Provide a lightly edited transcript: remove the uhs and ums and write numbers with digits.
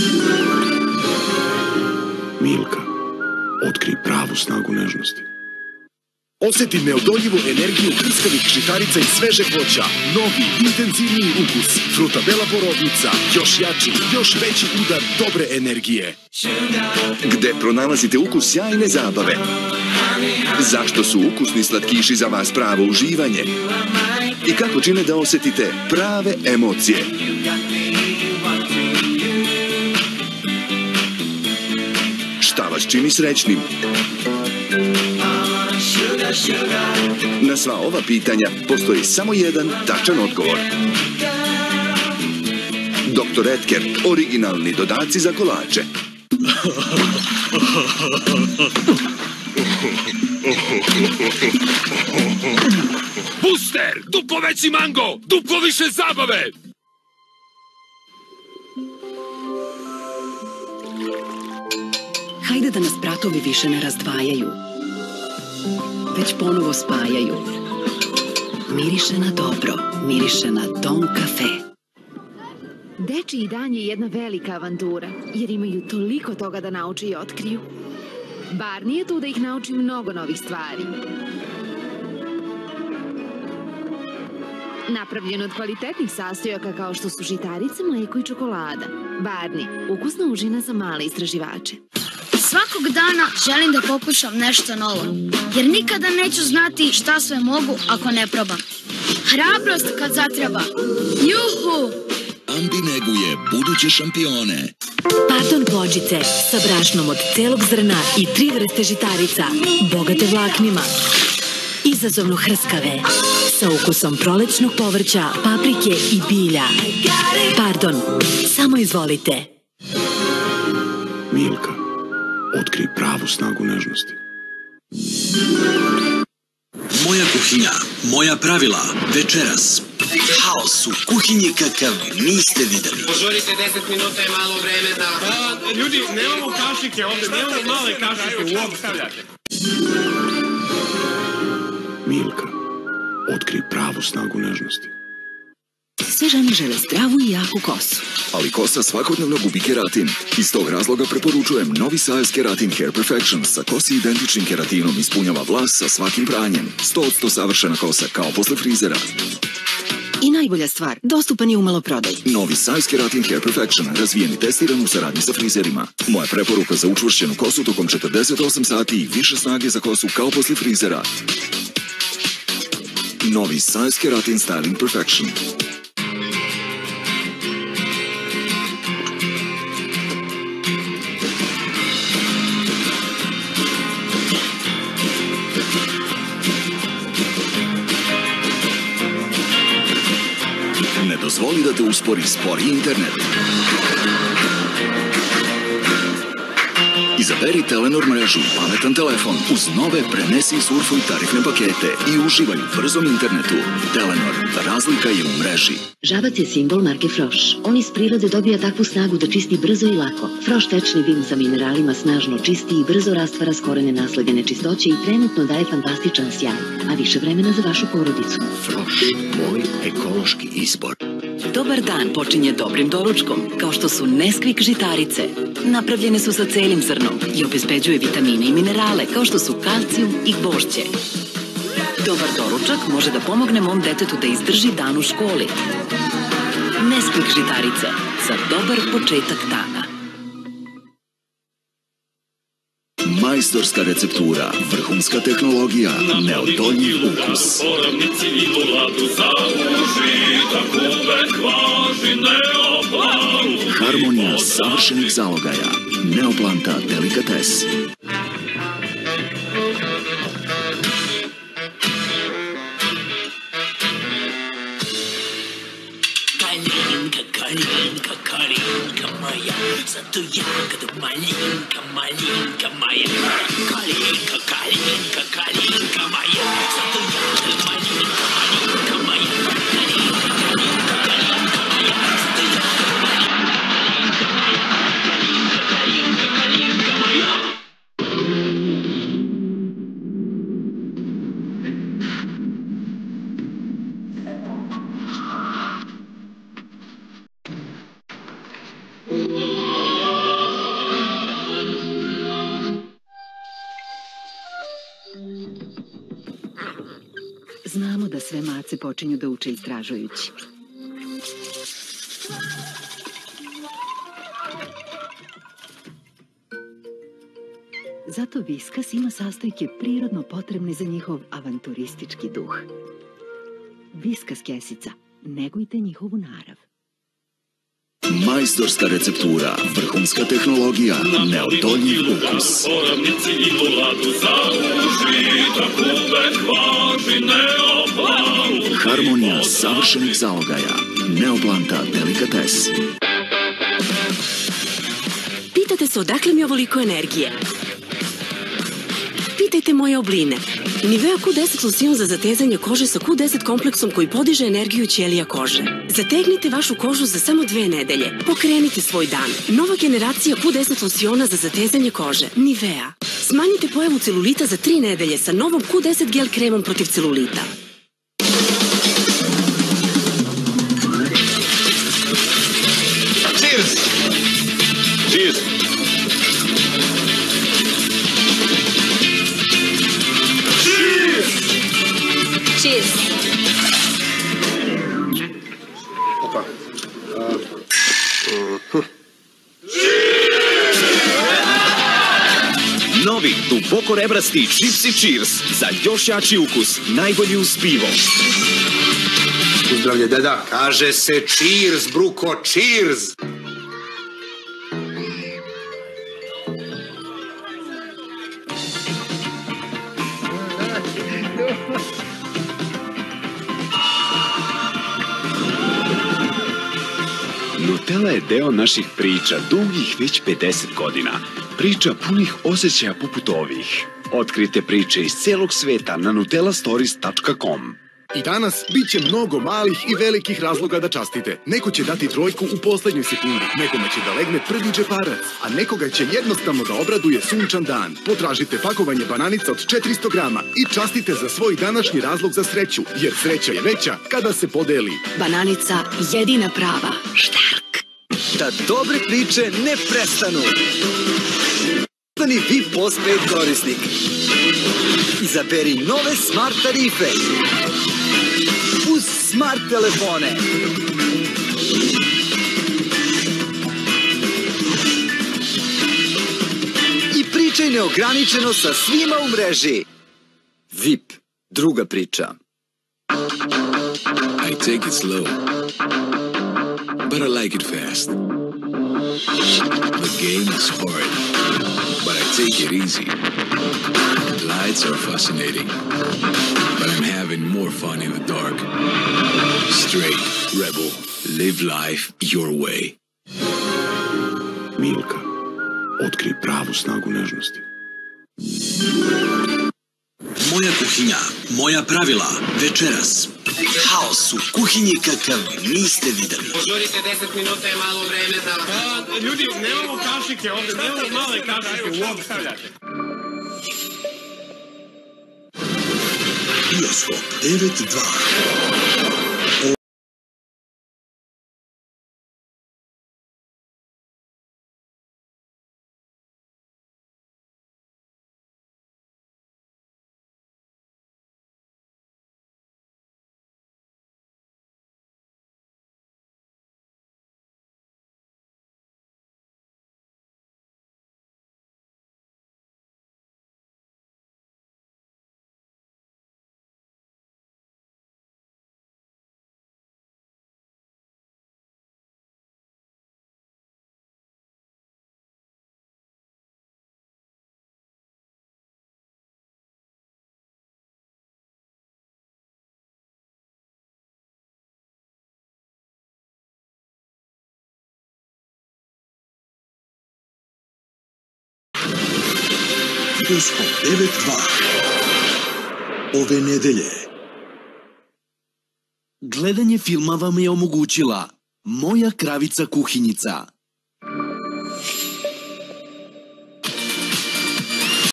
Milka, otkrij pravu snagu nežnosti. Osjeti neodoljivu energiju prskavih žitarica i svežeg voća. Novi, intenzivniji ukus. Frutabela borovnica. Još jači, još veći udar dobre energije. Gde pronalazite ukus sjajne zabave? Zašto su ukusni slatkiši za vas pravo uživanje? I kako čine da osjetite prave emocije? Šta vas čini srećnim? Na sva ova pitanja postoji samo jedan tačan odgovor. Dr. Edker, originalni dodaci za kolače. Booster! Duplo veći mango! Duplo više zabave! Hajde da nas pratovi više ne razdvajaju, već ponovo spajaju. Miriše na dobro, miriše na Don Cafe. Dečiji dan je jedna velika avantura, jer imaju toliko toga da nauče i otkriju. Barney je tu da ih nauči mnogo novih stvari. Napravljen od kvalitetnih sastojaka kao što su žitarice, mleko i čokolada. Barney, ukusna užina za male istraživače. Svakog dana želim da pokušam nešto novo, jer nikada neću znati šta sve mogu ako ne probam. Hrabrost kad zatreba. Juhu! Ambi neguje buduće šampione. Pardon pločice sa brašnom od celog zrna i 3 vrste žitarica, bogate vlaknima. Izazovno hrskave, sa ukusom prolećnog povrća, paprike i bilja. Pardon, samo izvolite. Milka, otkrij pravu snagu nežnosti. Moja kuhinja, moja pravila, večeras. Haos u kuhinji kakav niste videli. Požurite, 10 minuta je malo vremena. Ljudi, nemamo kašike ovde, nemamo male kašike, u ovom stavljate. Milka, otkrij pravu snagu nežnosti. Sve žene žele zdravu i jaku kosu. Ali kosa svakodnevno gubi keratin. Iz tog razloga preporučujem novi Size Keratin Hair Perfection sa kosi identičnim keratinom ispunjava vlas sa svakim pranjem. 100% savršena kosa kao posle frizera. I najbolja stvar, dostupan je u maloprodaji. Novi Size Keratin Hair Perfection, razvijen i testiran u saradnji sa frizerima. Moja preporuka za učvršćenu kosu tokom 48 sati i više snage za kosu kao posle frizera. Novi Size Keratin Styling Perfection. Ne dozvoli da te uspori spori internet. Izaberi Telenor mrežu i pametan telefon uz nove prenesi i surfuj tarifne pakete i uživaj u brzom internetu. Telenor, razlika je u mreži. Žabac je simbol marke Froš. On iz prirode dobija takvu snagu da čisti brzo i lako. Froš tečni vin sa mineralima snažno čisti i brzo rastvara skorene nasledene čistoće i trenutno daje fantastičan sjaj, a više vremena za vašu porodicu. Froš, moj ekološki izbor. Dobar dan počinje dobrim doručkom, kao što su Nesquik žitarice. Napravljene su sa celim zrnom i obezbeđuje vitamine i minerale, kao što su kalcijum i gvožđe. Dobar doručak može da pomogne mom detetu da izdrži dan u školi. Nesquik žitarice za dobar početak dana. Majstorska receptura, vrhunska tehnologija, neodoljiv ukus. Harmonija savršenih zalogaja, Neoplanta delikates. Калинка, калинка моя, зато ягода малинка, малинка моя. Калинка, калинка, калинка моя, зато ягода малинка, малинка моя. Калинка, калинка, калинка моя, зато ягода малинка, калинка, калинка моя. sve mace počinju da uče istražujući. Zato Viskas ima sastojke prirodno potrebne za njihov avanturistički duh. Viskas kesica. Negujte njihovu narav. Majstorska receptura, vrhunska tehnologija, neodoljiv ukus. Harmonija savršenih zalogaja. Neoplanta delikates. Pitate se odakle mi ovoliko energije? Pitajte moje obline. Nivea Q10 losion za zatezanje kože sa Q10 kompleksom koji podiže energiju ćelija kože. Zategnite vašu kožu za samo 2 nedelje. Pokrenite svoj dan. Nova generacija Q10 losiona za zatezanje kože. Nivea. Smanjite pojavu celulita za 3 nedelje sa novom Q10 gel kremom protiv celulita. Cheers! Cheers! Cheers! Opa. Novi, duboko rebrasti Gypsy Cheers za još jači ukus, najbolji uz pivo. Uzdravlje, deda. Kaže se cheers, bruko, cheers! Nutella je deo naših priča dugih već 50 godina. Priča punih osjećaja poput ovih. Otkrite priče iz celog sveta na nutellastories.com. I danas bit će mnogo malih i velikih razloga da častite. Neko će dati trojku u poslednjoj sekundi, nekome će da legne prvi džeparac, a nekoga će jednostavno da obraduje sunčan dan. Potražite pakovanje bananica od 400 grama i častite za svoj današnji razlog za sreću, jer sreća je veća kada se podeli. Bananica jedina prava. Štark. Da dobre priče ne prestanu. Postani VIP postpaid korisnik. Izaberi nove smart tarife. Uz smart telefone. I pričaj neograničeno sa svima u mreži. VIP. Druga priča. I take it slow, but I like it fast. The game is hard, but I take it easy. The lights are fascinating, but I'm having more fun in the dark. Straight, rebel, live life your way. Milka, otkri pravu snagu nežnosti. Moja kuhinja, moja pravila, večeras. Haos u kuhinji kakav niste videli. Požurite, 10 minuta je malo vremena. Ljudi, nemamo kašike ovde, nemamo male kašike uopšte. Bioskop 9.2. Bioskop 9.2. Ove nedelje. Gledanje filma vam je omogućila Moja kravica kuhinjica.